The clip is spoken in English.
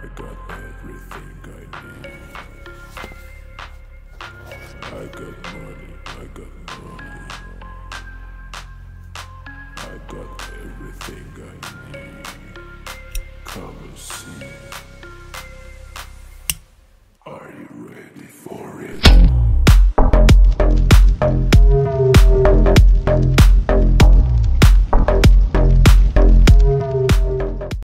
I got everything I need. I got money, I got money. I got everything I need. Come and see.